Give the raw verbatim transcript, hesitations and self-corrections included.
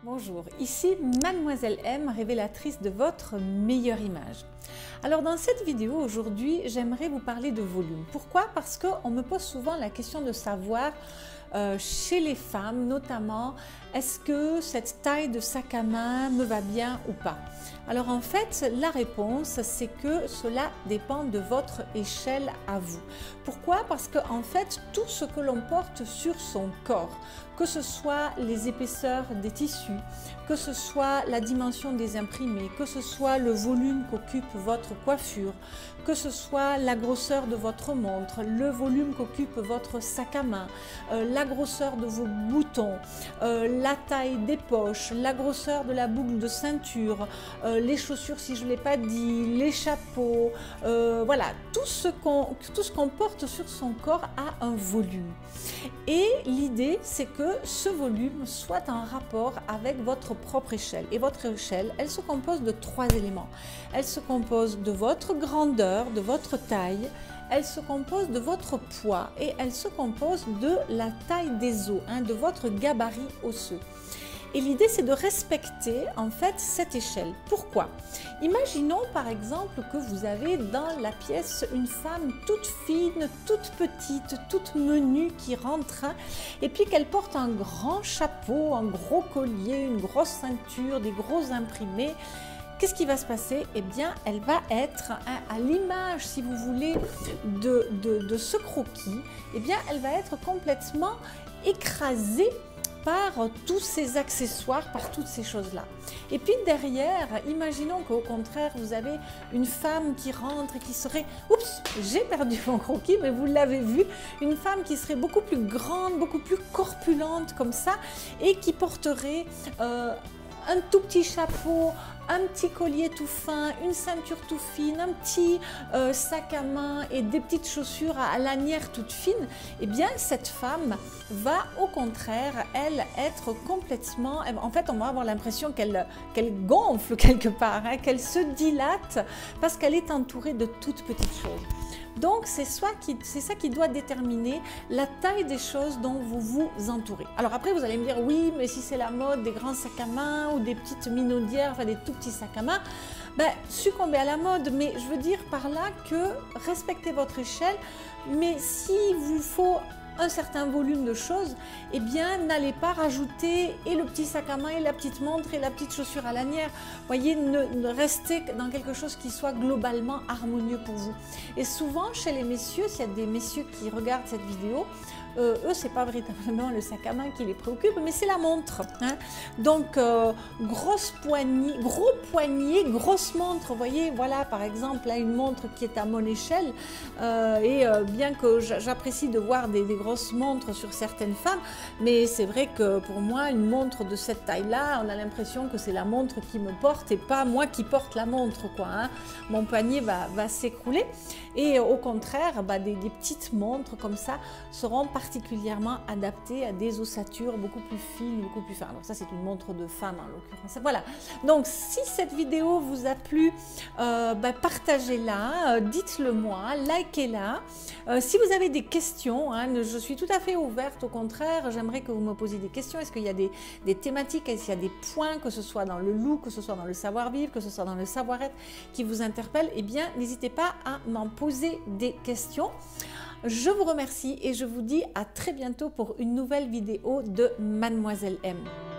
Bonjour, ici Mademoiselle M, révélatrice de votre meilleure image. Alors dans cette vidéo aujourd'hui, j'aimerais vous parler de volume. Pourquoi? Parce qu'on me pose souvent la question de savoir euh, chez les femmes notamment, est-ce que cette taille de sac à main me va bien ou pas? Alors en fait, la réponse c'est que cela dépend de votre échelle à vous. Pourquoi? Parce que en fait, tout ce que l'on porte sur son corps, que ce soit les épaisseurs des tissus, que ce soit la dimension des imprimés, que ce soit le volume qu'occupe votre coiffure, que ce soit la grosseur de votre montre, le volume qu'occupe votre sac à main, euh, la grosseur de vos boutons, euh, la taille des poches, la grosseur de la boucle de ceinture, euh, les chaussures si je ne l'ai pas dit, les chapeaux, euh, voilà, tout ce qu'on tout ce qu'on porte sur son corps a un volume. Et l'idée c'est que ce volume soit en rapport avec votre propre échelle. Et votre échelle, elle se compose de trois éléments. Elle se compose de votre grandeur, de votre taille, elle se compose de votre poids et elle se compose de la taille des os, hein, de votre gabarit osseux. Et l'idée, c'est de respecter en fait cette échelle. Pourquoi? Imaginons par exemple que vous avez dans la pièce une femme toute fine, toute petite, toute menue qui rentre et puis qu'elle porte un grand chapeau, un gros collier, une grosse ceinture, des gros imprimés. Qu'est-ce qui va se passer? Eh bien, elle va être à, à l'image, si vous voulez, de, de, de ce croquis. Eh bien, elle va être complètement écrasée par tous ces accessoires, par toutes ces choses-là. Et puis derrière, imaginons qu'au contraire, vous avez une femme qui rentre et qui serait, oups, j'ai perdu mon croquis, mais vous l'avez vu, une femme qui serait beaucoup plus grande, beaucoup plus corpulente comme ça, et qui porterait euh, un tout petit chapeau, un petit collier tout fin, une ceinture tout fine, un petit euh, sac à main et des petites chaussures à, à lanière toute fine, eh bien cette femme va au contraire, elle, être complètement, en fait on va avoir l'impression qu'elle qu'elle gonfle quelque part, hein, qu'elle se dilate parce qu'elle est entourée de toutes petites choses. Donc c'est ça qui doit déterminer la taille des choses dont vous vous entourez. Alors après vous allez me dire oui, mais si c'est la mode des grands sacs à main ou des petites minaudières, enfin des tout petits sacs à main, ben, succombez à la mode. Mais je veux dire par là que respectez votre échelle, mais s'il vous faut un certain volume de choses, eh bien n'allez pas rajouter et le petit sac à main et la petite montre et la petite chaussure à lanière. Voyez, ne, ne restez dans quelque chose qui soit globalement harmonieux pour vous. Et souvent chez les messieurs, s'il y a des messieurs qui regardent cette vidéo, euh, eux c'est pas véritablement le sac à main qui les préoccupe, mais c'est la montre, hein. Donc euh, grosse poignée, gros poignet, grosse montre, vous voyez, voilà par exemple là une montre qui est à mon échelle, euh, et euh, bien que j'apprécie de voir des, des grosses montres sur certaines femmes, mais c'est vrai que pour moi une montre de cette taille là, on a l'impression que c'est la montre qui me porte et pas moi qui porte la montre, quoi, hein. Mon poignet va, va s'écrouler et au contraire bah, des, des petites montres comme ça seront particulièrement adaptées à des ossatures beaucoup plus fines, beaucoup plus fines. Alors ça c'est une montre de femme en l'occurrence. Voilà, donc si cette vidéo vous a plu, euh, bah, partagez-la, euh, dites-le moi, likez-la. Euh, si vous avez des questions, hein, je suis tout à fait ouverte, au contraire, j'aimerais que vous me posiez des questions. Est-ce qu'il y a des, des thématiques, est-ce qu'il y a des points, que ce soit dans le look, que ce soit dans le savoir-vivre, que ce soit dans le savoir-être qui vous interpellent? Eh bien, n'hésitez pas à m'en poser des questions. Je vous remercie et je vous dis à très bientôt pour une nouvelle vidéo de Mademoiselle M.